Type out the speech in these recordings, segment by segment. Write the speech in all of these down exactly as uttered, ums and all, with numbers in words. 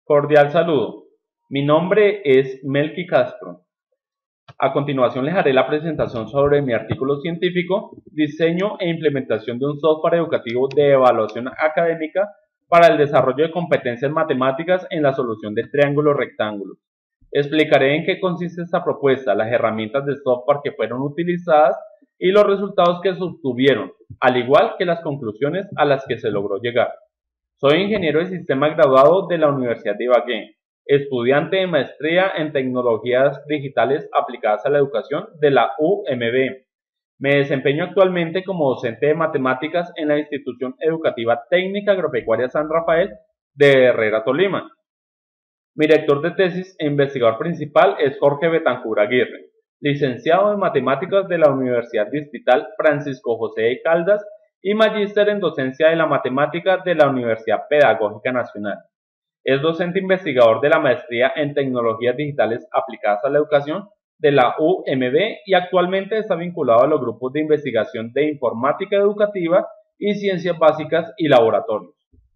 Cordial saludo. Mi nombre es Melqui Castro. A continuación les haré la presentación sobre mi artículo científico, diseño e implementación de un software educativo de evaluación académica para el desarrollo de competencias matemáticas en la solución de triángulos rectángulos. Explicaré en qué consiste esta propuesta, las herramientas de software que fueron utilizadas y los resultados que se obtuvieron, al igual que las conclusiones a las que se logró llegar. Soy ingeniero de sistemas graduado de la Universidad de Ibagué, estudiante de maestría en tecnologías digitales aplicadas a la educación de la U M B. Me desempeño actualmente como docente de matemáticas en la Institución Educativa Técnica Agropecuaria San Rafael de Herrera, Tolima. Mi director de tesis e investigador principal es Jorge Betancur Aguirre, licenciado en matemáticas de la Universidad Distrital Francisco José de Caldas y magíster en docencia de la matemática de la Universidad Pedagógica Nacional. Es docente investigador de la maestría en tecnologías digitales aplicadas a la educación de la U M B y actualmente está vinculado a los grupos de investigación de informática educativa y ciencias básicas y laboratorios.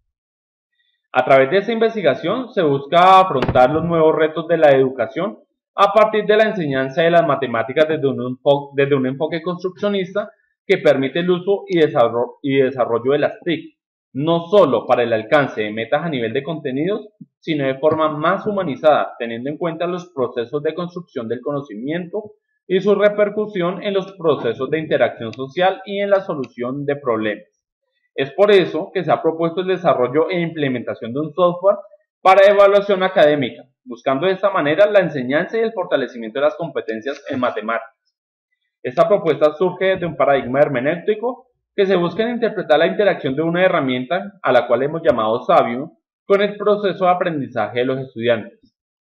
A través de esta investigación se busca afrontar los nuevos retos de la educación a partir de la enseñanza de las matemáticas desde un enfoque, desde un enfoque construccionista que permite el uso y desarrollo, y desarrollo de las T I C, no solo para el alcance de metas a nivel de contenidos, sino de forma más humanizada, teniendo en cuenta los procesos de construcción del conocimiento y su repercusión en los procesos de interacción social y en la solución de problemas. Es por eso que se ha propuesto el desarrollo e implementación de un software para evaluación académica, buscando de esta manera la enseñanza y el fortalecimiento de las competencias en matemáticas. Esta propuesta surge de un paradigma hermenéutico que se busca en interpretar la interacción de una herramienta, a la cual hemos llamado sabio, con el proceso de aprendizaje de los estudiantes.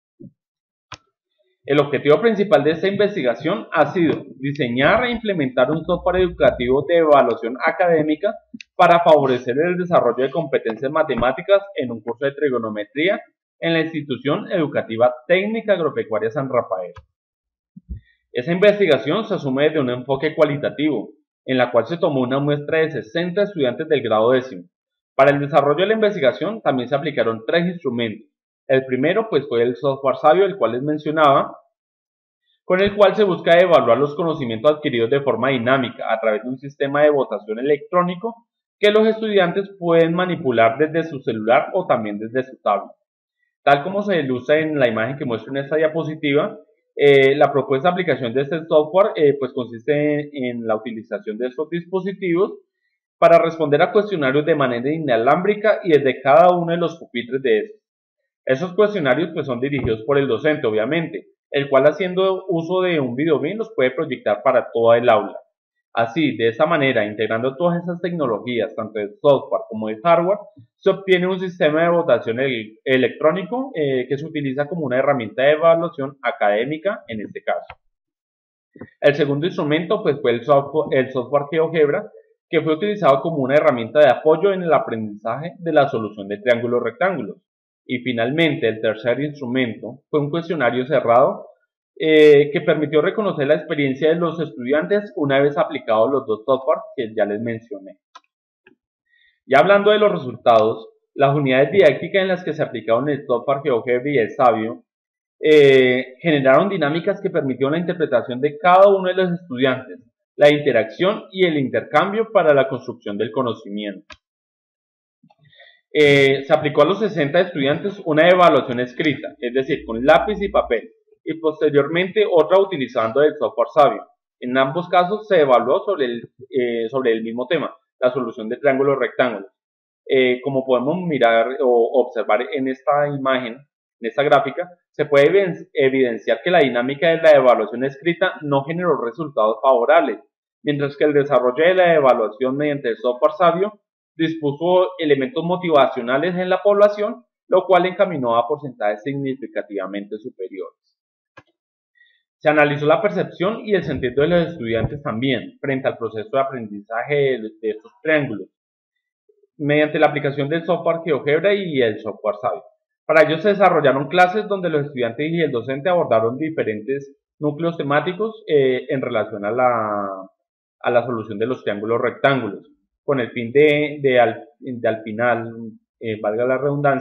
El objetivo principal de esta investigación ha sido diseñar e implementar un software educativo de evaluación académica para favorecer el desarrollo de competencias matemáticas en un curso de trigonometría en la Institución Educativa Técnica Agropecuaria San Rafael. Esa investigación se asume desde un enfoque cualitativo, en la cual se tomó una muestra de sesenta estudiantes del grado décimo. Para el desarrollo de la investigación también se aplicaron tres instrumentos. El primero pues fue el software sabio, el cual les mencionaba, con el cual se busca evaluar los conocimientos adquiridos de forma dinámica a través de un sistema de votación electrónico que los estudiantes pueden manipular desde su celular o también desde su tablet. Tal como se ilustra en la imagen que muestro en esta diapositiva, eh, la propuesta de aplicación de este software eh, pues consiste en, en la utilización de estos dispositivos para responder a cuestionarios de manera inalámbrica y desde cada uno de los pupitres de estos. Esos cuestionarios pues son dirigidos por el docente, obviamente, el cual haciendo uso de un videobeam los puede proyectar para toda el aula. Así, de esta manera, integrando todas esas tecnologías, tanto de software como de hardware, se obtiene un sistema de votación el electrónico eh, que se utiliza como una herramienta de evaluación académica en este caso. El segundo instrumento pues, fue el software, el software GeoGebra, que fue utilizado como una herramienta de apoyo en el aprendizaje de la solución de triángulos rectángulos. Y finalmente, el tercer instrumento fue un cuestionario cerrado eh, que permitió reconocer la experiencia de los estudiantes una vez aplicados los dos software que ya les mencioné. Ya hablando de los resultados, las unidades didácticas en las que se aplicaron el software GeoGebra y el Sabio eh, generaron dinámicas que permitieron la interpretación de cada uno de los estudiantes, la interacción y el intercambio para la construcción del conocimiento. Eh, se aplicó a los sesenta estudiantes una evaluación escrita, es decir, con lápiz y papel, y posteriormente otra utilizando el software Sabio. En ambos casos se evaluó sobre el, eh, sobre el mismo tema, la solución de triángulos rectángulos. Eh, como podemos mirar o observar en esta imagen, en esta gráfica, se puede evidenciar que la dinámica de la evaluación escrita no generó resultados favorables, mientras que el desarrollo de la evaluación mediante el software Sabio dispuso elementos motivacionales en la población, lo cual encaminó a porcentajes significativamente superiores. Se analizó la percepción y el sentido de los estudiantes también frente al proceso de aprendizaje de, de estos triángulos, mediante la aplicación del software GeoGebra y el software Sabio. Para ello se desarrollaron clases donde los estudiantes y el docente abordaron diferentes núcleos temáticos eh, en relación a la, a la solución de los triángulos rectángulos, con el fin de, de, al, de al final, eh, valga la redundancia,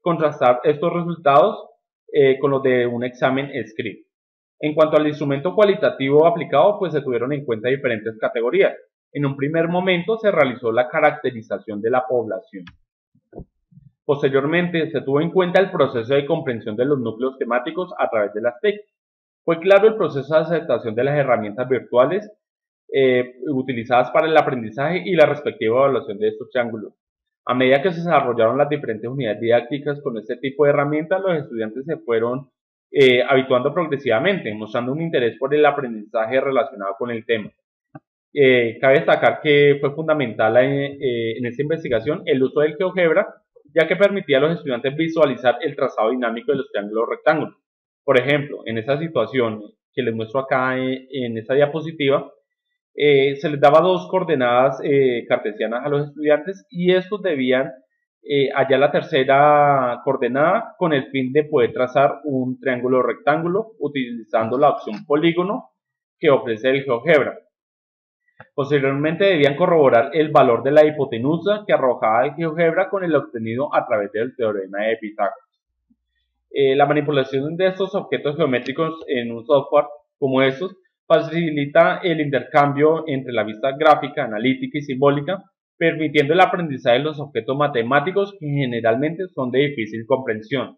contrastar estos resultados eh, con los de un examen escrito. En cuanto al instrumento cualitativo aplicado, pues se tuvieron en cuenta diferentes categorías. En un primer momento se realizó la caracterización de la población. Posteriormente se tuvo en cuenta el proceso de comprensión de los núcleos temáticos a través de las T I C. Fue claro el proceso de aceptación de las herramientas virtuales eh, utilizadas para el aprendizaje y la respectiva evaluación de estos triángulos. A medida que se desarrollaron las diferentes unidades didácticas con este tipo de herramientas, los estudiantes se fueron eh, habituando progresivamente, mostrando un interés por el aprendizaje relacionado con el tema. Eh, cabe destacar que fue fundamental eh, en esta investigación el uso del GeoGebra, ya que permitía a los estudiantes visualizar el trazado dinámico de los triángulos rectángulos. Por ejemplo, en esta situación que les muestro acá en, en esta diapositiva, eh, se les daba dos coordenadas eh, cartesianas a los estudiantes y estos debían eh, hallar la tercera coordenada con el fin de poder trazar un triángulo rectángulo utilizando la opción polígono que ofrece el GeoGebra. Posteriormente debían corroborar el valor de la hipotenusa que arrojaba el GeoGebra con el obtenido a través del teorema de Pitágoras. Eh, la manipulación de estos objetos geométricos en un software como estos facilita el intercambio entre la vista gráfica, analítica y simbólica, permitiendo el aprendizaje de los objetos matemáticos que generalmente son de difícil comprensión.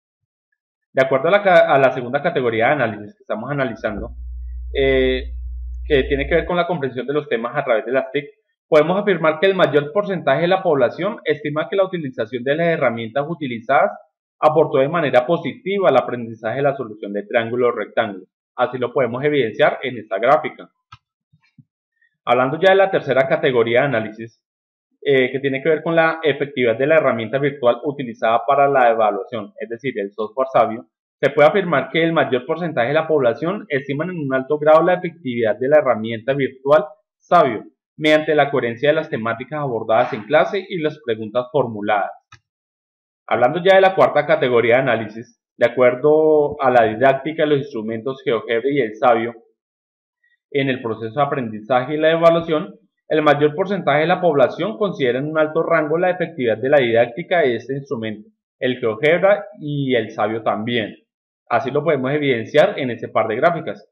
De acuerdo a la, a la segunda categoría de análisis que estamos analizando, eh, que tiene que ver con la comprensión de los temas a través de las T I C, podemos afirmar que el mayor porcentaje de la población estima que la utilización de las herramientas utilizadas aportó de manera positiva al aprendizaje de la solución de triángulos rectángulos. Así lo podemos evidenciar en esta gráfica. Hablando ya de la tercera categoría de análisis, eh, que tiene que ver con la efectividad de la herramienta virtual utilizada para la evaluación, es decir, el software sabio, se puede afirmar que el mayor porcentaje de la población estiman en un alto grado la efectividad de la herramienta virtual sabio, mediante la coherencia de las temáticas abordadas en clase y las preguntas formuladas. Hablando ya de la cuarta categoría de análisis, de acuerdo a la didáctica de los instrumentos GeoGebra y el sabio, en el proceso de aprendizaje y la evaluación, el mayor porcentaje de la población considera en un alto rango la efectividad de la didáctica de este instrumento, el GeoGebra y el sabio también. Así lo podemos evidenciar en este par de gráficas.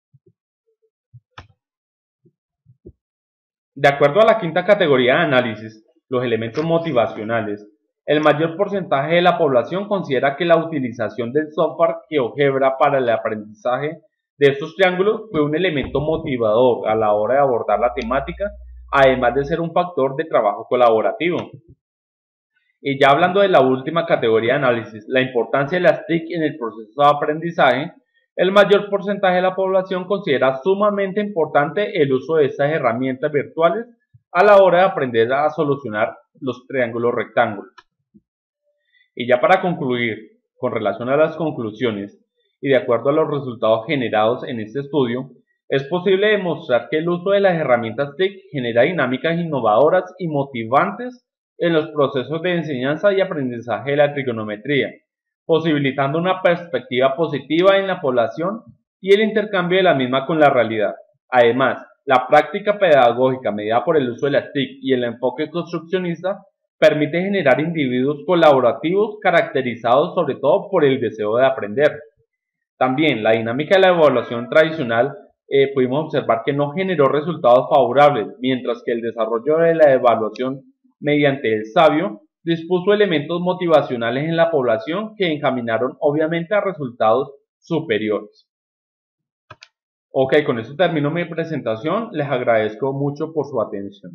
De acuerdo a la quinta categoría de análisis, los elementos motivacionales, el mayor porcentaje de la población considera que la utilización del software GeoGebra para el aprendizaje de estos triángulos fue un elemento motivador a la hora de abordar la temática, además de ser un factor de trabajo colaborativo. Y ya hablando de la última categoría de análisis, la importancia de las T I C en el proceso de aprendizaje, el mayor porcentaje de la población considera sumamente importante el uso de estas herramientas virtuales a la hora de aprender a solucionar los triángulos rectángulos. Y ya para concluir, con relación a las conclusiones y de acuerdo a los resultados generados en este estudio, es posible demostrar que el uso de las herramientas T I C genera dinámicas innovadoras y motivantes en los procesos de enseñanza y aprendizaje de la trigonometría, posibilitando una perspectiva positiva en la población y el intercambio de la misma con la realidad. Además, la práctica pedagógica mediada por el uso de las T I C y el enfoque construccionista permite generar individuos colaborativos caracterizados sobre todo por el deseo de aprender. También la dinámica de la evaluación tradicional eh, pudimos observar que no generó resultados favorables, mientras que el desarrollo de la evaluación mediante el sabio dispuso elementos motivacionales en la población que encaminaron obviamente a resultados superiores. Ok, con esto termino mi presentación. Les agradezco mucho por su atención.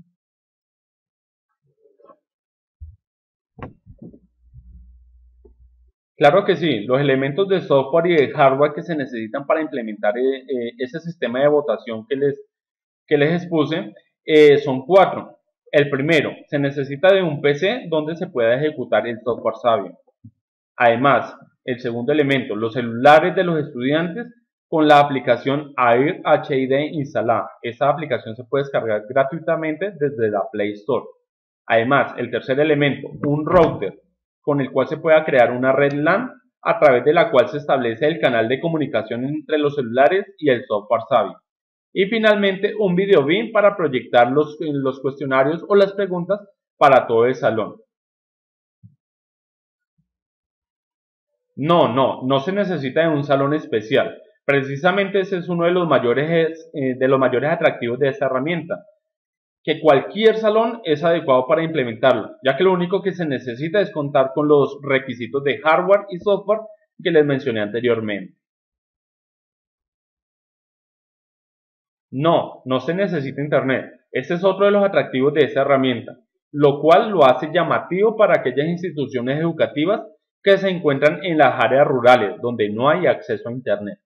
Claro que sí, los elementos de software y de hardware que se necesitan para implementar eh, eh, ese sistema de votación que les, que les expuse eh, son cuatro. El primero, se necesita de un P C donde se pueda ejecutar el software sabio. Además, el segundo elemento, los celulares de los estudiantes con la aplicación Air H I D instalada. Esta aplicación se puede descargar gratuitamente desde la Play Store. Además, el tercer elemento, un router con el cual se pueda crear una red LAN a través de la cual se establece el canal de comunicación entre los celulares y el software sabio. Y finalmente, un video B I M para proyectar los, los cuestionarios o las preguntas para todo el salón. No, no, no se necesita de un salón especial. Precisamente ese es uno de los mayores, eh, de los mayores atractivos de esta herramienta, que cualquier salón es adecuado para implementarlo, ya que lo único que se necesita es contar con los requisitos de hardware y software que les mencioné anteriormente. No, no se necesita internet. Este es otro de los atractivos de esta herramienta, lo cual lo hace llamativo para aquellas instituciones educativas que se encuentran en las áreas rurales donde no hay acceso a internet.